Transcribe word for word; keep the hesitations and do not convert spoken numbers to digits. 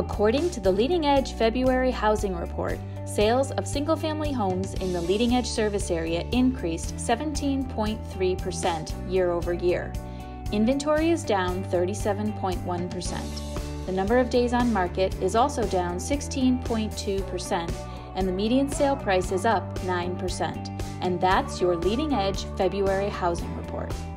According to the Leading Edge February Housing Report, sales of single-family homes in the Leading Edge service area increased seventeen point three percent year over year. Inventory is down thirty-seven point one percent. The number of days on market is also down sixteen point two percent, and the median sale price is up nine percent. And that's your Leading Edge February Housing Report.